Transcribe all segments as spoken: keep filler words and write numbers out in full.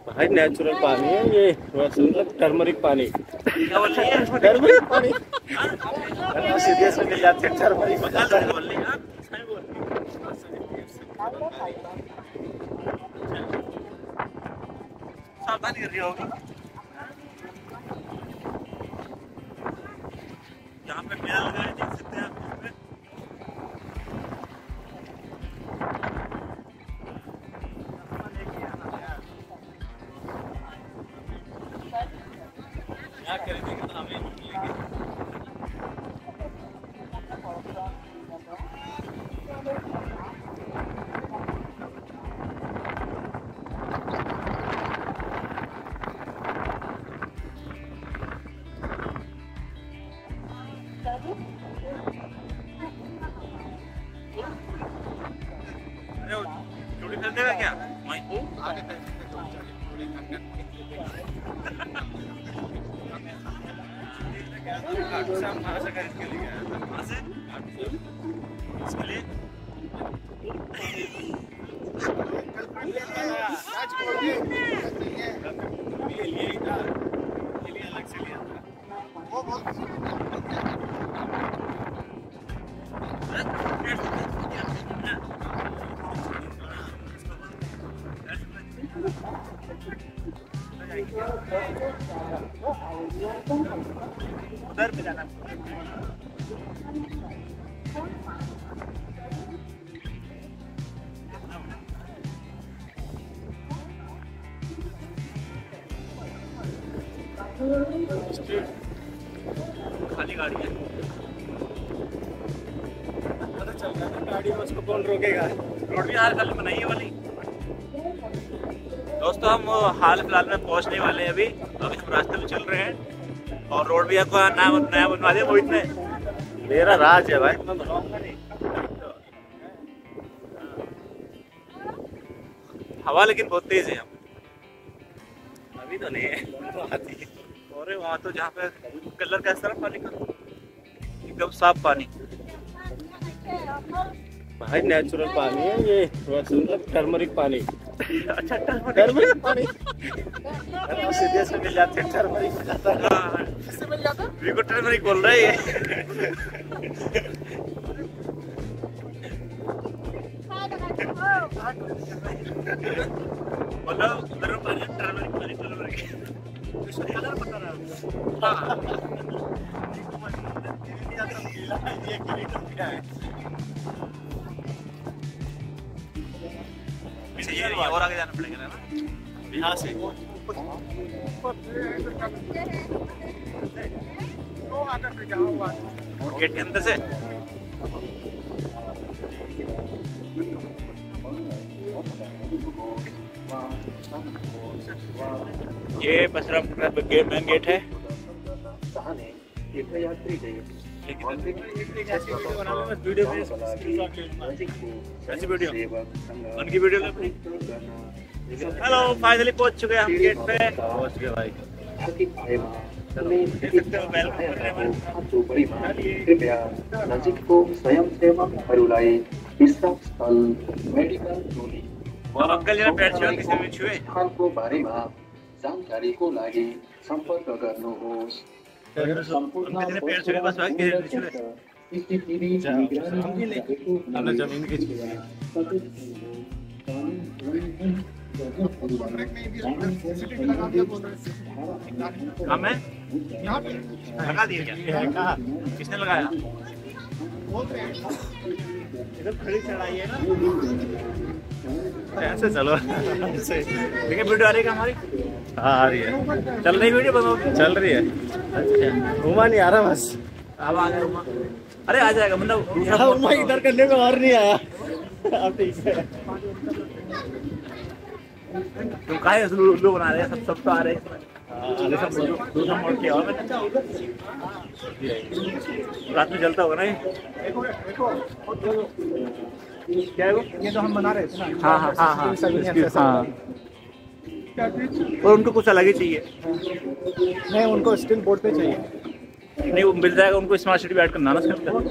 भाई नेचुरल पानी है ये, वैसे मतलब टर्मरिक पानी। टर्मरिक पानी सीधे से मिल जाते हैं टर्मरिक। सावधानी कर रही होगी यहाँ पे मेला लगा है, देख सकते हैं आप। क्या खरीदेंगे तो हमें मिलेंगे। चूड़ी खरीद देगा क्या? आगे इसके लिए इसके लिए अलग से लिया वो बहुत उधर पे जाना। खाली गाड़ी है, पता चल रहा है गाड़ी में उसको कौन रोकेगा। रोड भी हाल फिलहाल बनाई है वाली। दोस्तों हम हाल फिलहाल में पहुंचने वाले हैं, अभी अभी हम रास्ते में चल रहे हैं और रोड भी आपको नया नया बनवा दिया मोहित ने। मेरा राज है भाई। हवा लेकिन बहुत तेज है यहाँ अभी तो नहीं है, तो आती है। और वहाँ तो जहाँ पे कलर कैसा है पानी का, एकदम साफ पानी। भाई नेचुरल पानी है ये, वैसे मतलब टर्मरिक पानी। अच्छा टर्मरिक पानी सीधे से मिल जाते हैं टर्मरिक मिल जाता है। किससे मिल जाता है? वीगो टर्मरिक बोल रहा है ये। बोलो उधर पानी टर्मरिक पानी टर्मरिक इसका कलर बता रहा है। ये और आगे जाना पड़ेगा ना यहाँ से। गेट के अंदर से ये पसरम गेट मेन गेट है। ऐसी वीडियो उनकी वीडियो हेलो फाइनली पहुंच चुके हैं हम गेट पे। पहुंच गए भाई। कृपया नजिकको स्वयंसेवकहरूलाई विश्राम स्थल मेडिकल टोली और अंकल जरा बैठ जाओ, किसी में छुए स्थानको बारेमा जानकारीको लागि सम्पर्क गर्नुहोस्। सम्पूर्ण जमीन की काम है लगा दिया क्या? किसने लगाया? इधर खड़ी चढ़ाई है ना, ऐसे चलो। देखिए वीडियो आ रही है हमारी। हाँ आ रही है, चल रही वीडियो बनाओ। चल रही है। अच्छा घुमा नहीं आ रहा बस। अब आ गया उमा। अरे आ जाएगा मतलब उमा इधर करने को और नहीं आया। अब ठीक है। तुम काहे उल्लू बना रहे हैं? सब सब तो आ रहे हैं। सब दूसरा मोड़ के और रात में जलता होगा ना ये? क्या है वो? ये तो हम बना रहे थे ना। हाँ हाँ हाँ हाँ हाँ। और उनको कुछ अलग ही चाहिए। नहीं उनको स्टील बोर्ड पे चाहिए। नहीं वो मिल जाएगा उनको, स्मार्ट सिटी ऐड करना ना उसके अंदर।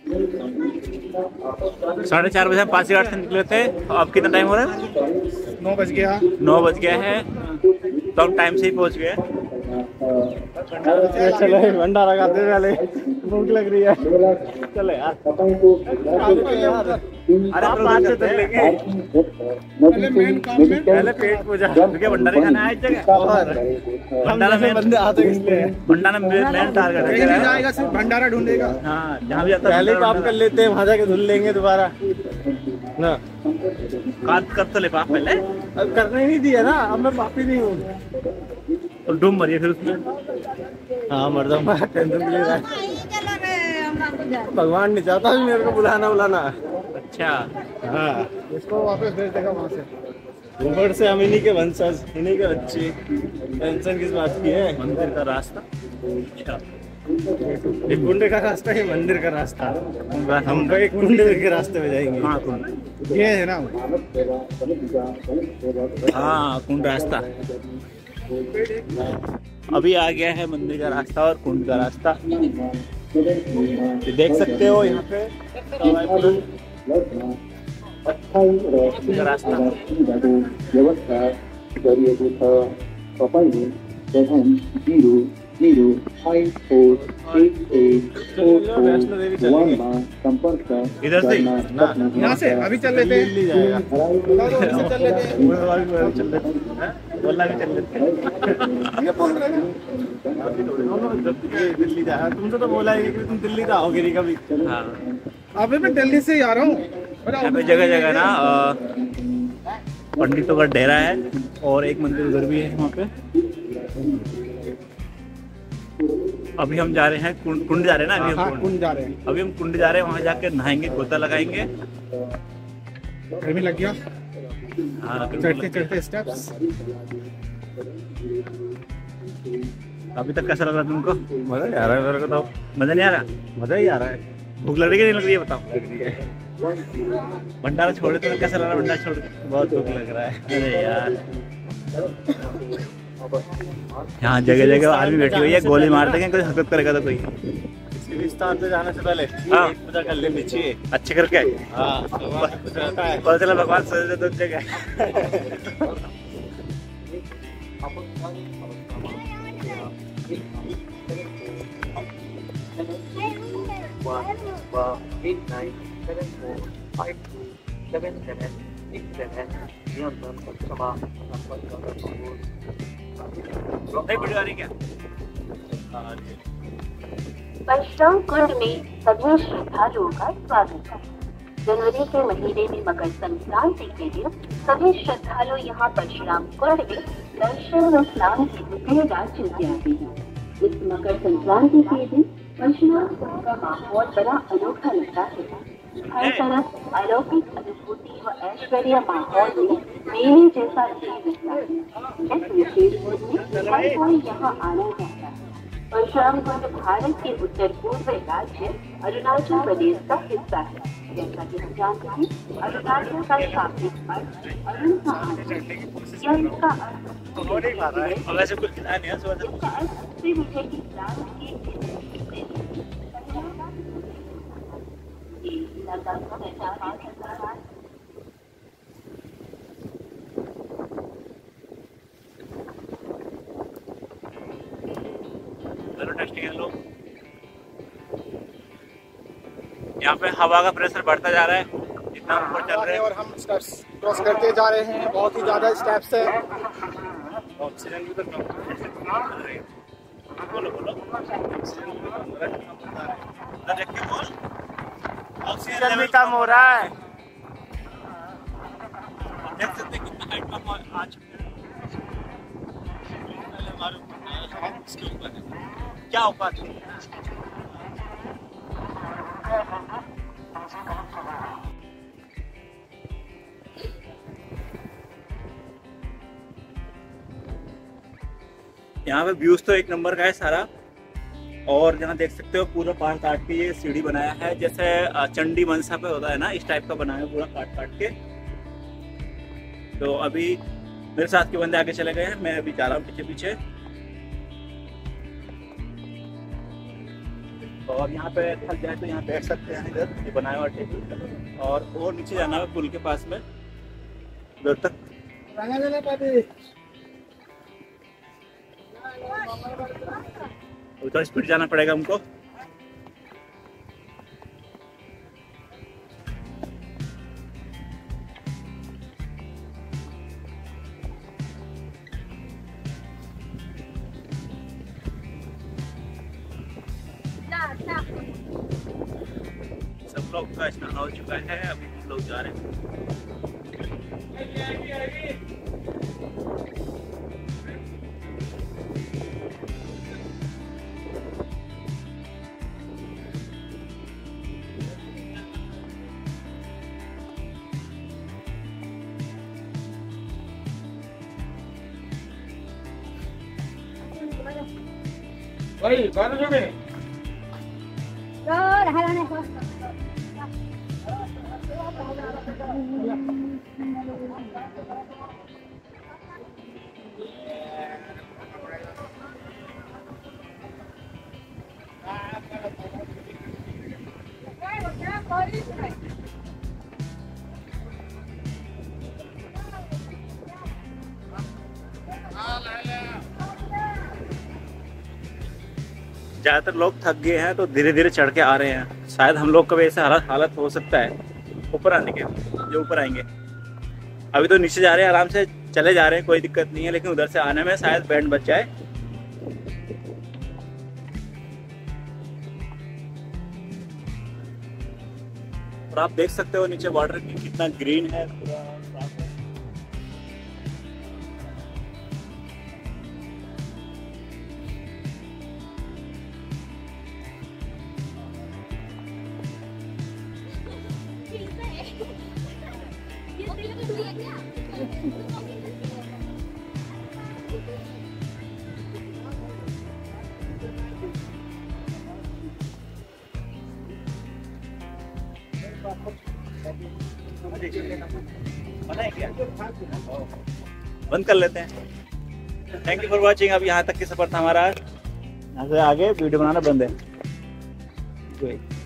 साढ़े चार बजे हम पासीघाट से निकले थे। अब कितना टाइम हो रहा है? नौ बज गया। नौ बज गया है, तो हम टाइम से ही पहुंच गए। चलो भंडारा खाते पहले, भूख लग रही है। चले यार, अरे आप पाँच से चल लेंगे, पहले मेन काम में पहले पेट पूजा, क्योंकि भंडारे खाना है इस जगह। और भंडारा में बंदे आते इसलिए भंडारा में मेन टारगेट कहीं नहीं है। जाएगा, सिर्फ भंडारा ढूंढेगा। हाँ, जहाँ भी जाता है पहले ही पाप कर लेते हैं, वहां जाके धुल लेंगे दोबारा ना। काट कर तो ले पाप पहले, अब करने ही नहीं दिया ना, अब मैं पापी नहीं हूँ। और डूब मरिए फिर उसमें। हाँ मर्दा, मैं टेंशन ले रहा है। भगवान नहीं चाहता भी मेरे को बुलाना बुलाना। अच्छा, हाँ, इसको वापस भेज देगा वहाँ से। ऊपर से हम इन्हीं के वंशज, इन्हीं के बच्चे। टेंशन किस बात की है? मंदिर का रास्ता। अच्छा, एक कुंडे का रास्ता है, मंदिर का रास्ता। हम एक कुंडे के रास्ते में जाएंगे। हाँ कुंड, ये है ना, हाँ कुंड रास्ता। अभी आ गया है मंदिर का रास्ता और कुंड का रास्ता। देख सकते हो यहाँ पे रास्ता। व्यवस्था गरिएको छ। तपाईँले seven zero zero five four eight eight four four वानमा सम्पर्क इधर से? गर्न ना, सक्नुहुन्छ। यहाँ से अभी चल लेते हैं। दिल्ली जाएगा। बता दो, अभी से चल लेते हैं। चल लेते हैं, बोलना भी चल लेते हैं। ये बोल रहे हैं। दिल्ली जाएगा। तुमसे तो बोला है कि तुम दिल्ली तो आओगे नहीं कभी। हाँ, अभी मैं दिल्ली से ही आ रहा हूँ। यहाँ पे जगह जगह ना अ, पंडितों का डेरा है और एक मंदिर उधर भी है वहाँ पे। अभी हम जा रहे हैं कुंड, कुंड जा रहे हैं ना अभी हम हाँ, कुंड। कुंड जा रहे हैं। अभी हम कुंड जा रहे हैं, वहाँ जाकर नहाएंगे, गोता लगाएंगे। गर्मी लग गया, हाँ, चढ़ते चढ़ते स्टेप्स। अभी तक कैसा लग रहा है तुमको? मजा ही आ रहा है मेरे को तो। मजा नहीं आ रहा? मजा ही आ रहा है। भूख लग रही है कि नहीं लग रही है बताओ? लग रही है। भंडारा छोड़े तो कैसा लग रहा है? भंडारा छोड़ के बहुत भूख लग रहा है। अरे यार, यहाँ जगह जगह आदमी बैठी हुई है, गोली मार देंगे कोई हरकत करेगा तो कोई। इसके विस्तार से जाने से पहले हाँ। पूजा कर ले नीचे। अच्छे करके हाँ, कुछ रहता है। पता चला भगवान सजे तो जगह। नहीं वीडियो आ रही क्या? परशुराम कुंड में सभी श्रद्धालुओं का स्वागत है। जनवरी के महीने में मकर संक्रांति के दिन सभी श्रद्धालु यहाँ परशुराम कुंड में दर्शन और स्नान के लिए राज्य से आते हैं। इस मकर संक्रांति के दिन परशुराम कुंड का माहौल बड़ा अनोखा लगता है। हर तरफ अलौकिक अनुभूति व ऐश्वर्य माहौल में मेले जैसा फील रहता है। इस विशेष कुंड में हर कोई यहाँ आना चाहता है। परशुराम कुंड भारत के उत्तर पूर्व राज्य अरुणाचल प्रदेश का हिस्सा है। जैसा कि हम जानते हैं, अरुणाचल का शाब्दिक अर्थ अरुण का आंचल है। यह इसका अर्थ और वैसे कुछ खिलाया नहीं है सुबह से। इसका अर्थ से मुझे कि प्राण की लगातार पहचान करता है। टेस्टिंग लो। यहाँ पे हवा का प्रेशर बढ़ता जा रहा है, जितना ऊपर चल रहे हैं। और हम स्टेप्स क्रॉस करते जा रहे हैं। बहुत ही ज्यादा स्टेप्स है। ऑक्सीजन भी तो कम बोलो बोलो ऑक्सीजन भी कम हो रहा है। देख सकते हैं कितना हाइट कम आ चुका है। पहले हमारे ऊपर हम इसके ऊपर है। क्या औकात है? यहाँ पे व्यूज तो एक नंबर का है सारा। और यहाँ देख सकते हो पूरा पहाड़ काट के ये सीढ़ी बनाया है, जैसे चंडी मनसा पे होता है ना, इस टाइप का बनाया है पूरा काट काट के। तो अभी मेरे साथ के बंदे आगे चले गए हैं, मैं अभी जा रहा हूँ पीछे पीछे। और यहाँ पे थक जाए तो यहाँ बैठ सकते हैं, इधर ये बनाया हुआ टेबल। और और नीचे जाना है पुल के पास में उधर तक। उधर स्पीड जाना पड़ेगा हमको। सब लोग का स्नान हो चुका है, अभी हम लोग जा रहे हैं। भाई कौन जो में ज़्यादातर लोग थक गए हैं तो धीरे धीरे चढ़ के आ रहे हैं। शायद हम लोग का भी ऐसा हालत हालत हो सकता है ऊपर आने के, जो ऊपर आएंगे। अभी तो नीचे जा रहे हैं, आराम से चले जा रहे हैं, कोई दिक्कत नहीं है, लेकिन उधर से आने में शायद बैंड बच जाए। और आप देख सकते हो नीचे वाटर कितना ग्रीन है, पूरा साफ है। बंद कर लेते हैं। Thank you for watching. अब यहाँ तक की सफर था हमारा। यहाँ से आगे वीडियो बनाना बंद है।